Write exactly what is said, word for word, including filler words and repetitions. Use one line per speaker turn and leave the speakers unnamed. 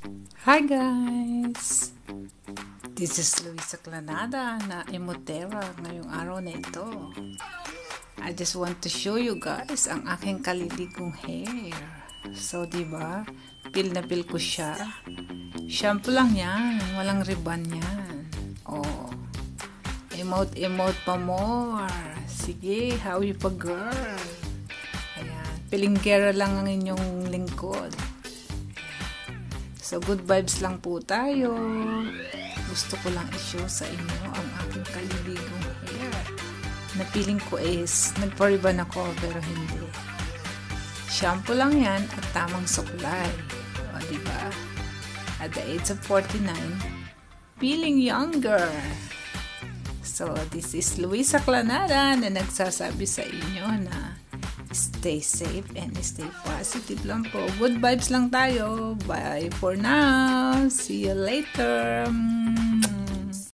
Hi guys! This is Luisa Clanada na Emotera ngayong araw na ito. I just want to show you guys ang aking kaliligong hair. So, diba? Pil na pil ko siya. Shampoo lang yan. Walang ribbon yan. Oh. Emote, emote pa more. Sige, how you pa girl? Ayan. Pilinggera lang ang inyong lingkod. So, good vibes lang po tayo. Gusto ko lang i-show sa inyo ang aking kaliligong hair. Napiling ko is, nagpa-ribbon ako pero hindi. Shampoo lang yan at tamang suklay. O, diba? At the age of forty-nine, feeling younger. So, this is Luisa Clanada na nagsasabi sa inyo na stay safe and stay positive lang po. Good vibes lang tayo. Bye for now. See you later.